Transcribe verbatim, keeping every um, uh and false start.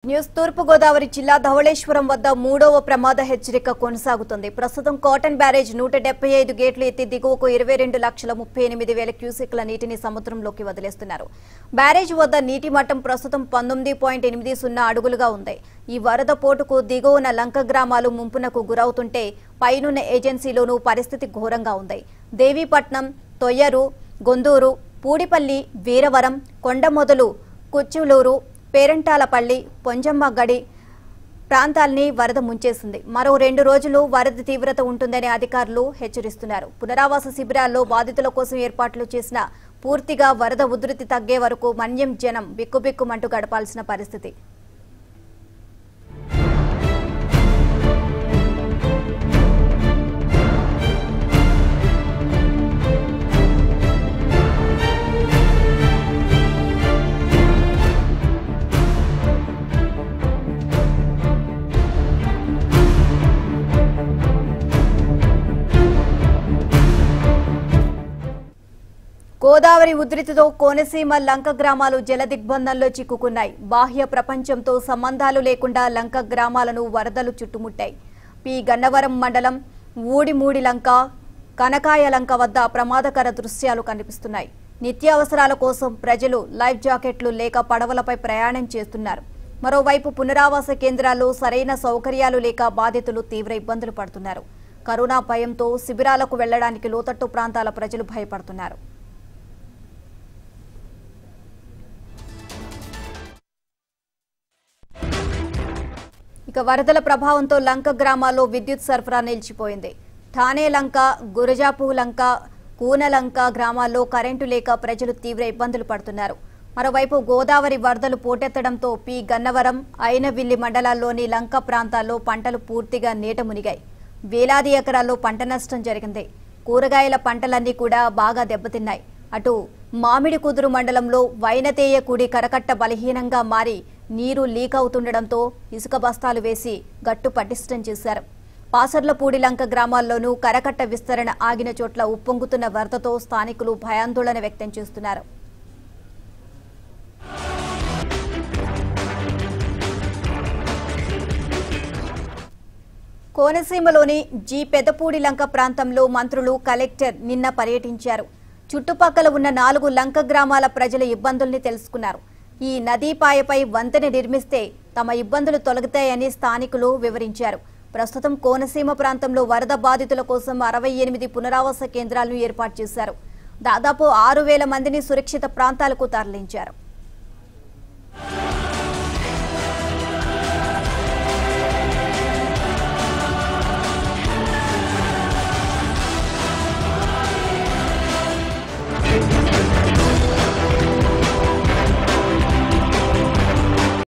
News తూర్పు గోదావరి జిల్లా ధవళేశ్వరం వద్ద మూడవ ప్రమాద హెచ్చరిక కొనసాగుతుంది. ప్రస్తుతం కాటన్ బ్యారేజ్ నూట డెబ్బై ఐదు గేట్లు ఎత్తి దిగువకు ఇరవై రెండు లక్షల ముప్పై ఎనిమిది వేల క్యూసెక్ల నీటిని సముద్రంలోకి వదిలేస్తున్నారు. బ్యారేజ్ వద్ద నీటి మట్టం ప్రస్తుతం పంతొమ్మిది పాయింట్ ఎనిమిది సున్నా అడుగులుగా ఉంది. ఈ వరద పోటుకు దిగువన లంక గ్రామాలు ముంపునకు గురవుతుంటే పైనున్న ఏజెన్సీలోనూ పరిస్థితి ఘోరంగా ఉంది. దేవీపట్నం, తొయ్యరు, గొందూరు, పూడిపల్లి, వీరవరం, కొండమొదలు, కుచ్చులూరు, పేరంటాలపల్లి, పొంజమ్మగడి ప్రాంతాల్ని వరద ముంచేసింది. మరో రెండు రోజులు వరద తీవ్రత ఉంటుందని అధికారులు హెచ్చరిస్తున్నారు. పునరావాస శిబిరాల్లో బాధితుల కోసం ఏర్పాట్లు చేసిన పూర్తిగా వరద ఉధృతి తగ్గే వరకు మన్యం జనం బిక్కుబిక్కుమంటూ గడపాల్సిన పరిస్థితి. గోదావరి ఉధృతితో కోనసీమ లంక గ్రామాలు జల దిగ్బంధంలో చిక్కుకున్నాయి. బాహ్య ప్రపంచంతో సంబంధాలు లేకుండా లంక గ్రామాలను వరదలు చుట్టుముట్టాయి. పి గన్నవరం మండలం ఊడిమూడి లంక, కనకాయ లంక వద్ద ప్రమాదకర దృశ్యాలు కనిపిస్తున్నాయి. నిత్యావసరాల కోసం ప్రజలు లైఫ్ జాకెట్లు లేక పడవలపై ప్రయాణం చేస్తున్నారు. మరోవైపు పునరావాస కేంద్రాల్లో సరైన సౌకర్యాలు లేక బాధితులు తీవ్ర ఇబ్బందులు పడుతున్నారు. కరోనా భయంతో శిబిరాలకు వెళ్లడానికి లోతట్టు ప్రాంతాల ప్రజలు భయపడుతున్నారు. ఇక వరదల ప్రభావంతో లంక గ్రామాల్లో విద్యుత్ సరఫరా నిలిచిపోయింది. ఠానే లంక, గురజాపు లంక, కూనలంక గ్రామాల్లో కరెంటు లేక ప్రజలు తీవ్ర ఇబ్బందులు పడుతున్నారు. మరోవైపు గోదావరి వరదలు పోటెత్తడంతో పి గన్నవరం, అయినవిల్లి మండలాల్లోని లంక ప్రాంతాల్లో పంటలు పూర్తిగా నీట మునిగాయి. వేలాది ఎకరాల్లో పంట నష్టం జరిగింది. కూరగాయల పంటలన్నీ కూడా బాగా దెబ్బతిన్నాయి. అటు మామిడి కుదురు మండలంలో వైనతేయ కుడి కరకట్ట బలహీనంగా మారి నీరు లీక్ అవుతుండటంతో ఇసుక బస్తాలు వేసి గట్టు పటిష్టం చేశారు. పాసర్లపూడి లంక గ్రామాల్లోనూ కరకట్ట విస్తరణ ఆగిన చోట్ల ఉప్పొంగుతున్న వరదతో స్థానికులు భయాందోళన వ్యక్తం చేస్తున్నారు. కోనసీమలోని జి పెదపూడి లంక ప్రాంతంలో మంత్రులు, కలెక్టర్ నిన్న పర్యటించారు. చుట్టుపక్కల ఉన్న నాలుగు లంక గ్రామాల ప్రజల ఇబ్బందుల్ని తెలుసుకున్నారు. ఈ నదీపాయపై వంతెన నిర్మిస్తే తమ ఇబ్బందులు తొలగుతాయని స్థానికులు వివరించారు. ప్రస్తుతం కోనసీమ ప్రాంతంలో వరద బాధితుల కోసం అరవై ఎనిమిది పునరావాస కేంద్రాలను ఏర్పాటు చేశారు. దాదాపు ఆరు వేల మందిని సురక్షిత ప్రాంతాలకు తరలించారు.